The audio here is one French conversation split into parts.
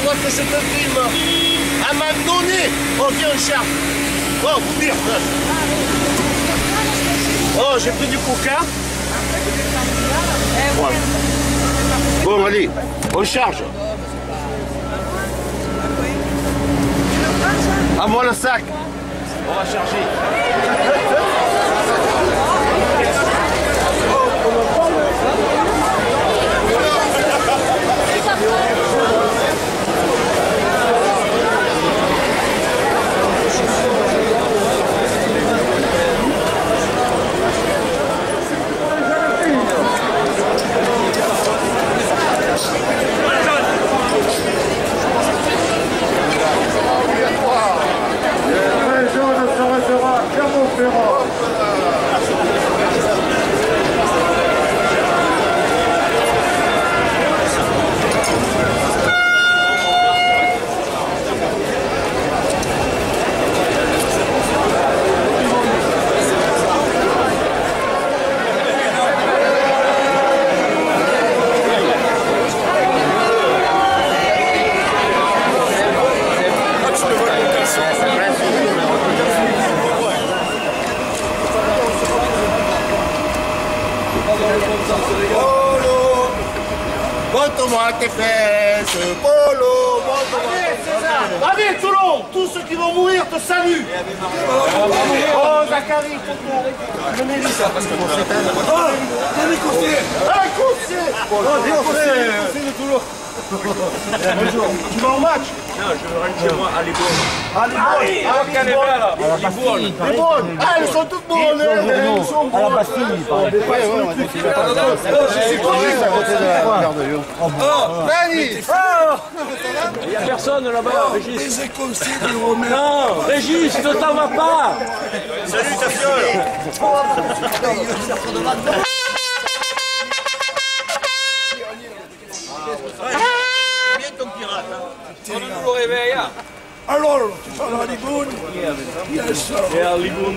droit que je te filme. À m'a donné. Ok, on cherche. Oh, vous dire. Oh, j'ai pris du coca. Voilà. Bon, allez, on charge. À moi le sac. On va charger. Monte-moi tes fesses, Polo, monte-moi tes fesses. Allez, Toulon, tous ceux qui vont mourir te saluent. Oh, Zachary, venez ça parce que c'est un... Oh, un écossais. Un écossais. Un écossais de Toulon. Bonjour, tu vas au match? Non, je rentre chez moi à Libourne. À Libourne? Ah, qu'elle est belle, Libourne. Libourne. Ah, elles sont toutes bonnes. Elles sont bonnes. À la Bastille, il paraît. Je suis correct à côté de la gare de Lyon. Oh, Dani. Il n'y a personne là-bas, Régis. Les écossais de Romain. Non, Régis, ne t'en vas pas. Salut ta fiole. Bien ton pirate. On nous le réveille. Alors, tu parles à Libourne? Yes. Et à Libourne,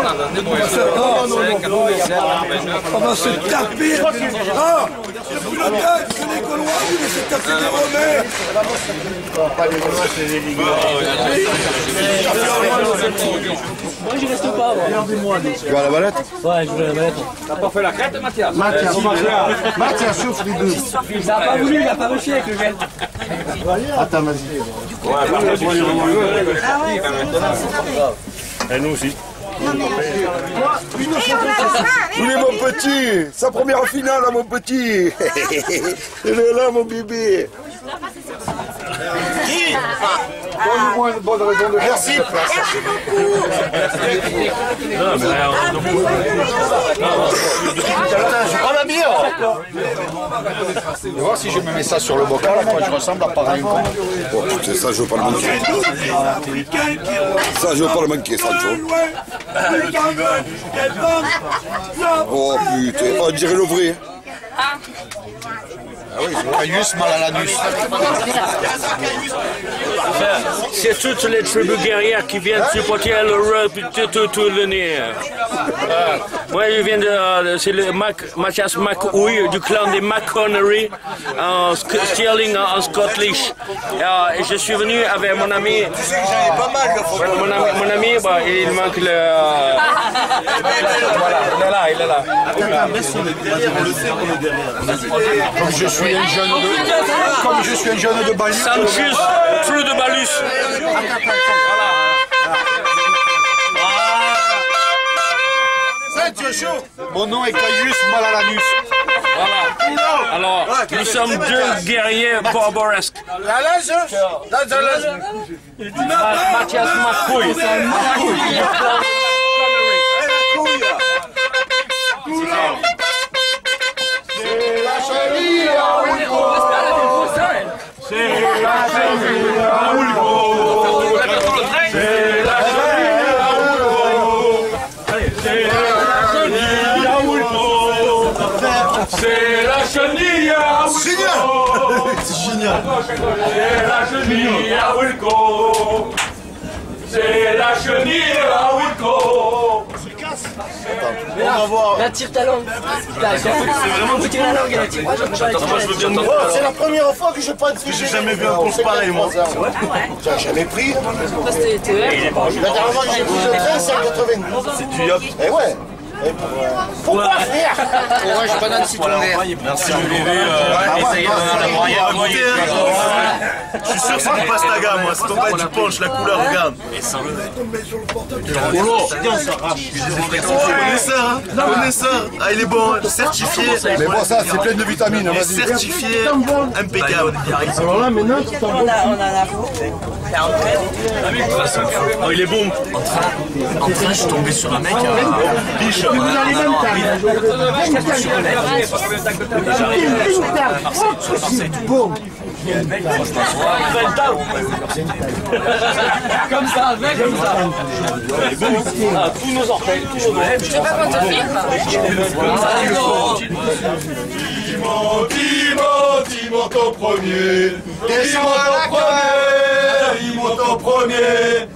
On va se taper. Ah, depuis le temps que les Gaulois voulaient se taper des Romains. Pas les Gaulois, c'est les Ligures. moi, j'y reste pas. Tu vas à la valette? Ouais, je vais la mettre. T'as pas fait la crête, Mathias? Mathias, chauffe les deux. Il n'a pas voulu, il n'a pas réussi avec le gel. Attends, vas-y. Et nous aussi. Oui, mon petit, sa première finale, mon petit. Il est là, mon bébé. Qui? Donne-moi une bonne raison de Merci. Merci beaucoup. Je prends la bière. Je vais voir si je me mets ça sur le bocal, à quoi je ressemble à pareil. Oh putain, ça je veux pas le manquer. Ça je veux pas le manquer, ça je veux. Oh putain, on dirait le vrai. Ah oui, Caius mal à l'anus. C'est toutes les tribus guerrières qui viennent supporter l'Europe tout le nez. Moi, je viens de... C'est le Mathias McCouille du clan des McConnery en Stirling en Scottish. Et je suis venu avec mon ami. Mon ami, bah, il manque le... Voilà, il est là. Comme je suis un jeune de Balus. Sanctus, plus de Balus. Ça, tu es chaud. Mon nom est Caius mal à l'anus. Voilà. Alors, nous sommes deux guerriers barbaresques. La lâche. Mathias McCouille. C'est la chenille à Wilco. C'est la chenille à Wilco. C'est la chenille à Wilco. C'est la chenille à Wilco. C'est génial. C'est la chenille à Wilco. C'est la chenille à Wilco. On va voir. Là, tire ta langue. C'est vraiment tirer la langue, elle tire. Moi, je veux bien me C'est la première fois que je prends de sujet. J'ai jamais vu un course pareil, moi. J'ai jamais pris. La dernière fois que j'ai pris le train, c'est en 92. C'est du yop. Eh ouais. Pourquoi frère? Moi, je banane citron vert. Merci mon bébé. Je suis sûr que c'est du pastaga, moi. C'est tombé du punch, la couleur, regarde. Connaisseur, hein? Connaisseur. Ah, il est bon, certifié. Mais bon, ça, c'est plein de vitamines, vas-y. Certifié, impeccable. Alors là, maintenant, tu t'en vas. Oh, il est bon. En train, je suis tombé sur un mec. Biche. Vous allez même Comme ça, avec comme ça. Tous nos orteils, tous nos doigts. Je sais pas quand tu filmes. Dis-moi ton premier. Dis-moi ton premier.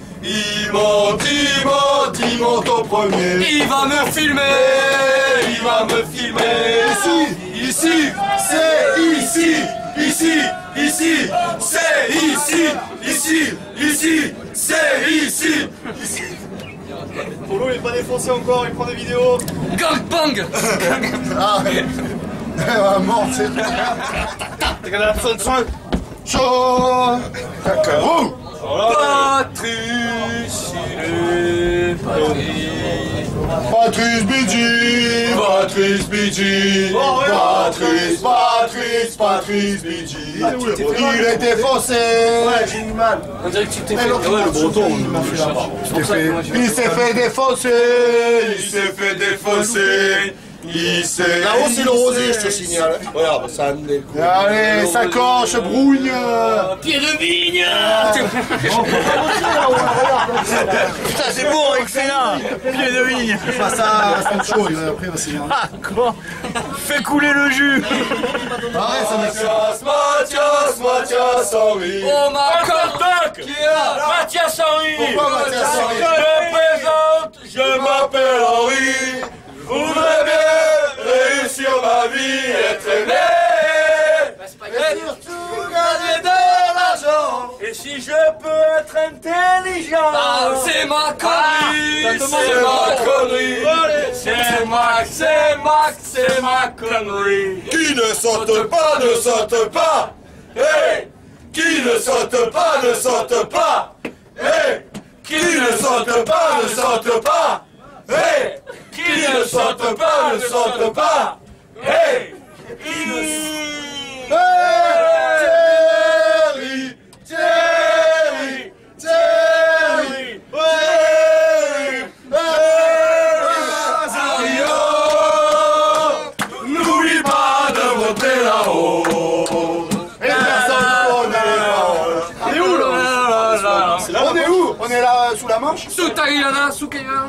Dis-moi ton premier. Il va me filmer. Il va me filmer. Ici, c'est ici. Ici, c'est ici. Ici, c'est ici. Polo, il est pas défoncé encore, il prend des vidéos. Gangbang. Ah, mort, c'est... Regarde la fin de soin. Chaud. Cacarou. Patrice, il est Patrice Bidji. Patrice Bidji. Il est défoncé. Ouais, j'ai eu mal. On dirait que tu t'es fait. Le breton, il s'est fait défoncer. Là-haut, c'est le rosé, je te signale. Regarde, ça a des coups. Allez, sacoche, brougne. Pied de vigne. Putain, c'est bon, excellent. Pied de vigne. Ça, c'est chaud, après, va s'y Ah, quoi? Fais couler le jus. Arrête, ça mec. Mathias Henry. Oh ma Toc. Mathias Henry. Pourquoi Mathias Henry? Je me présente. Je m'appelle Henri. Je voudrais bien réussir ma vie, être aimé. Et surtout gagner de l'argent. Et si je peux être intelligent. c'est ma connerie. C'est ma connerie. Qui ne saute pas, ne saute pas. Hey! Qui ne saute pas, ne saute pas. Hey! Qui ne saute pas, ne saute pas. Hey! Qui ne saute pas, ne saute pas. Hey! N'oublie pas de monter là-haut. Et personne on est où? On est là sous la Manche? Sous Taïlana, sous Kaïlana.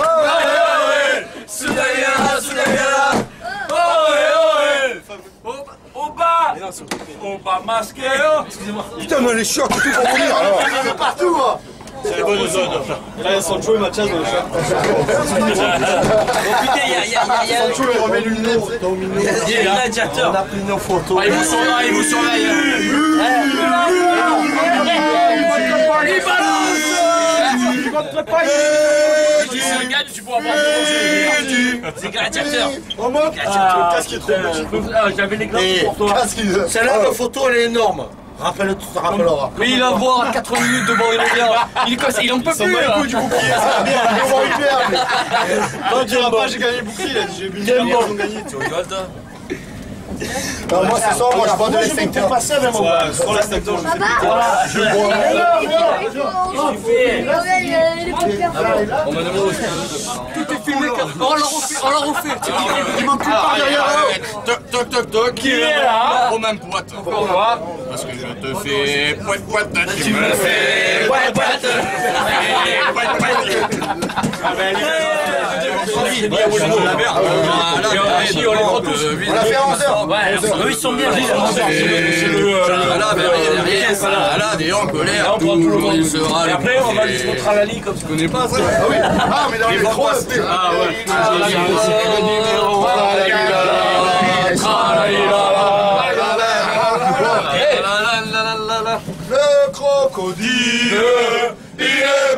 Au bas masqué. Putain, moi, les chocs, tout pour mourir, alors. Partout, moi. C'est les bonnes zones. Là, il y a Sancho et Mathias dans le chat. Putain, il y a Sancho, il remet l'une autre. un gladiateur. On a pris nos photos. Il vous surveille, il vous surveille. Il balance. Si tu gagne, tu pourras pas manger. C'est gladiateur. Qu'est-ce qui est trop j'avais les glaces pour toi. Celle-là, la photo, elle est énorme. Rappelle-le, tu te rappelleras. Mais il va voir 80 minutes devant une bière. Il en peut plus. Là. Non, diras pas, j'ai gagné le bouclier, il a dit j'ai bu une bière, ils ont gagné. Tu rigoles, toi? Non, moi, c'est ça, moi, je bois de l'extincteur. Passer avec moi. Sans l'extincteur, je fais Je bois. Tout est filmé. On l'a refait. Il manque plus par derrière. Toc. Qui est là? Romain Poite. Pourquoi? Parce que je te fais poète. Tu me fais poète. C'est bien, on la merde. On l'a fait à 11h. Eux, ils sont bien. Salade et en colère, toujours il sera. Et après, on va lui montrer la ligne comme ça. Tu connais pas ça? Ah, mais dans les trois, Ah ouais. Le crocodile, il est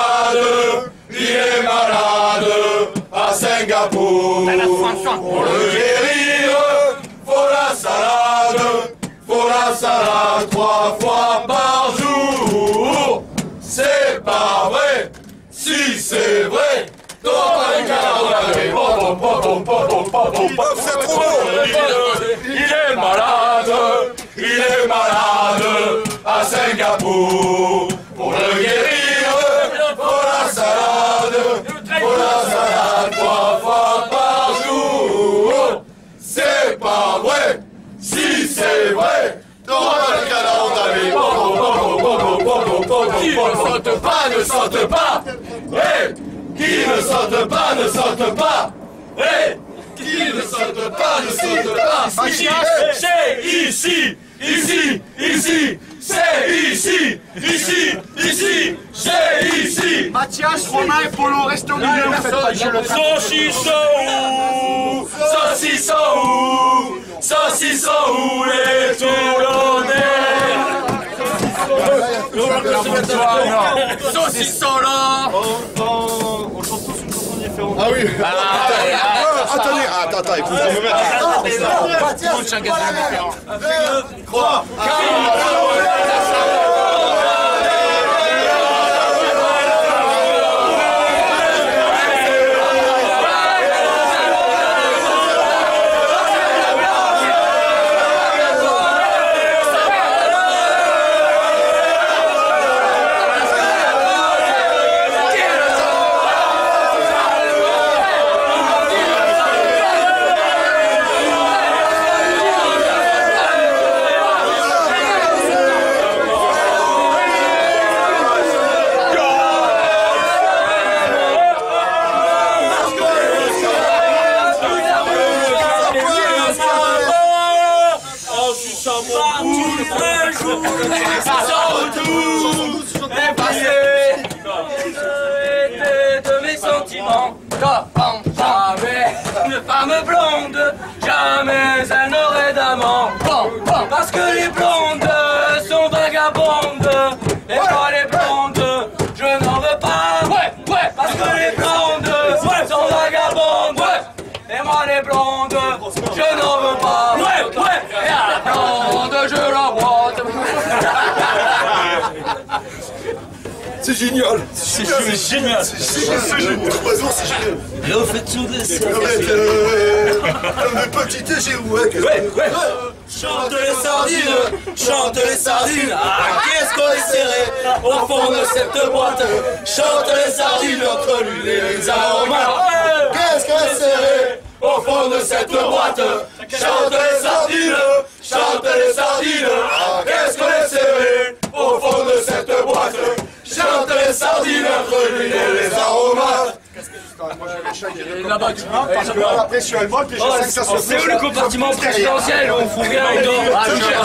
malade à Singapour. Pour le guérir, faut la salade 3 fois par jour. C'est pas vrai, si c'est vrai, c'est trop il est malade à Singapour. Pour le guérir, faut la salade 3 fois par jour. C'est pas vrai, si c'est vrai, qui ne saute pas, ne saute pas. Hey, qui ne saute pas, ne saute pas. Hey, qui ne saute pas, ne saute pas. Ici, c'est ici, ici, ici, c'est ici, ici, ici, c'est ici. Mathias, Romain et Polo, restez au milieu, faites pas le jeu. Saucisson où, saucisson où, saucisson où les Toulonnais. Saucisson là. On chante tous une chanson différente. Ah oui. Attends, il faut me mettre. Chacun différent. 3, 4, de mes sentiments. Jamais une femme blonde, jamais elle n'aurait d'amant. Parce que les blondes sont vagabondes. Et moi les blondes, je n'en veux pas. Parce que les blondes sont vagabondes. Et moi les blondes, je n'en veux pas. Et la blonde, je la brote. c'est génial. C'est génial. C'est génial. Oiseau, c'est génial. Et on fait tout de ça. Le petit Gérouet. Ouais. Chante les sardines, ah qu'est-ce qu'on est serré au fond de cette boîte. Chante les sardines entre l'huile et les aromates. Qu'est-ce qu'on est serré au fond de cette boîte. Chante les sardines, ah qu'est-ce qu'on est serré au fond de cette boîte. Chante les sardines entre l'huile et les aromates. Là-bas, tu vois, Parce que la pression elle monte et je sais que ça se fait. c'est où le compartiment présidentiel? On fout rien, on dort.